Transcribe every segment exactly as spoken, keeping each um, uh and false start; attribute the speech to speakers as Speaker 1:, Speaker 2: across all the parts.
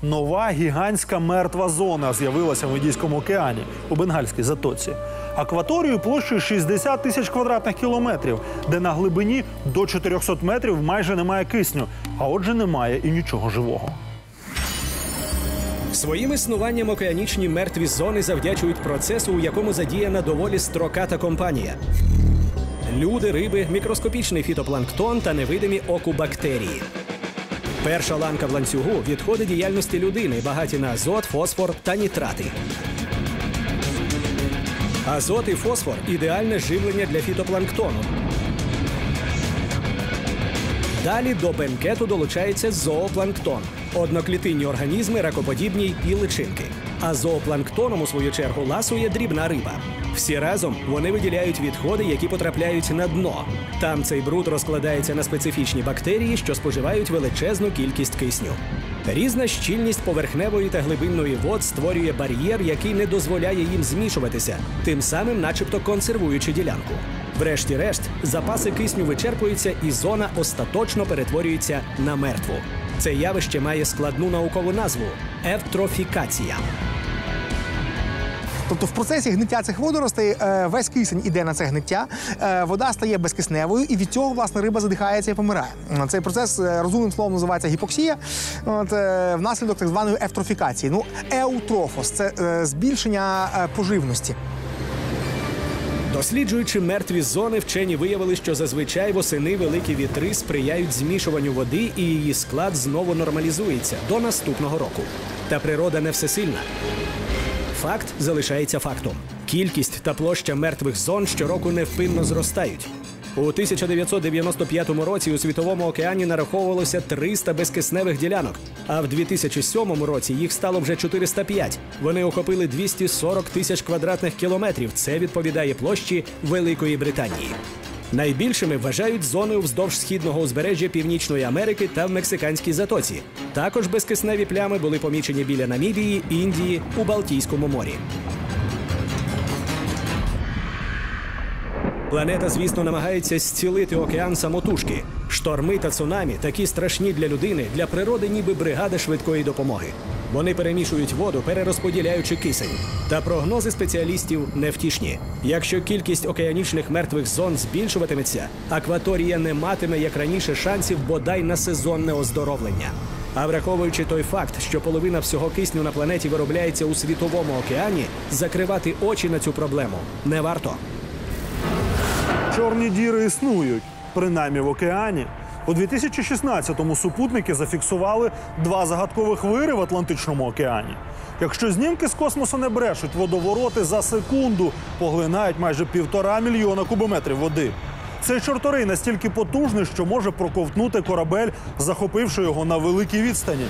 Speaker 1: Нова гігантська мертва зона з'явилася в Індійському океані, у Бенгальській затоці. Акваторію площею шістдесят тисяч квадратних кілометрів, де на глибині до чотирьохсот метрів майже немає кисню, а отже немає і нічого живого.
Speaker 2: Своїм існуванням океанічні мертві зони завдячують процесу, у якому задіяна доволі строката компанія. Люди, риби, мікроскопічний фітопланктон та невидимі оку бактерії. Перша ланка в ланцюгу – відходи діяльності людини, багаті на азот, фосфор та нітрати. Азот і фосфор – ідеальне живлення для фітопланктону. Далі до бенкету долучається зоопланктон – одноклітинні організми, ракоподібні і личинки. А зоопланктоном, у свою чергу, ласує дрібна риба. Всі разом вони виділяють відходи, які потрапляють на дно. Там цей бруд розкладається на специфічні бактерії, що споживають величезну кількість кисню. Різна щільність поверхневої та глибинної вод створює бар'єр, який не дозволяє їм змішуватися, тим самим начебто консервуючи ділянку. Врешті-решт, запаси кисню вичерпуються і зона остаточно перетворюється на мертву. Це явище має складну наукову назву – евтрофікація.
Speaker 3: Тобто в процесі гниття цих водоростей весь кисень іде на це гниття, вода стає безкисневою, і від цього, власне, риба задихається і помирає. Цей процес розумним словом називається гіпоксія, от, внаслідок так званої евтрофікації. Ну, еутрофос – це збільшення поживності.
Speaker 2: Досліджуючи мертві зони, вчені виявили, що зазвичай восени великі вітри сприяють змішуванню води, і її склад знову нормалізується до наступного року. Та природа не всесильна. Факт залишається фактом. Кількість та площа мертвих зон щороку невпинно зростають. У тисяча дев'ятсот дев'яносто п'ятому році у Світовому океані нараховувалося триста безкисневих ділянок, а в дві тисячі сьомому році їх стало вже чотириста п'ять. Вони охопили двісті сорок тисяч квадратних кілометрів. Це відповідає площі Великої Британії. Найбільшими вважають зони вздовж східного узбережжя Північної Америки та в Мексиканській затоці. Також безкисневі плями були помічені біля Намібії, Індії, у Балтійському морі. Планета, звісно, намагається зцілити океан самотужки. Шторми та цунамі такі страшні для людини, для природи ніби бригада швидкої допомоги. Вони перемішують воду, перерозподіляючи кисень. Та прогнози спеціалістів невтішні. Якщо кількість океанічних мертвих зон збільшуватиметься, акваторія не матиме, як раніше, шансів бодай на сезонне оздоровлення. А враховуючи той факт, що половина всього кисню на планеті виробляється у Світовому океані, закривати очі на цю проблему не варто.
Speaker 1: Чорні діри існують, принаймні в океані. У дві тисячі шістнадцятому супутники зафіксували два загадкових вири в Атлантичному океані. Якщо знімки з космосу не брешуть, водовороти за секунду поглинають майже півтора мільйона кубометрів води. Цей чорторий настільки потужний, що може проковтнути корабель, захопивши його на великій відстані.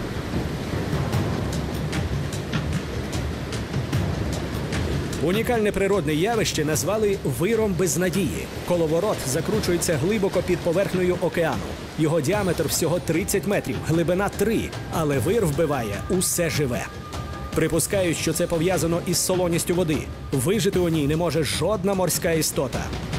Speaker 2: Унікальне природне явище назвали виром безнадії. Коловорот закручується глибоко під поверхнею океану. Його діаметр всього тридцять метрів, глибина три, але вир вбиває усе живе. Припускають, що це пов'язано із солоністю води. Вижити у ній не може жодна морська істота.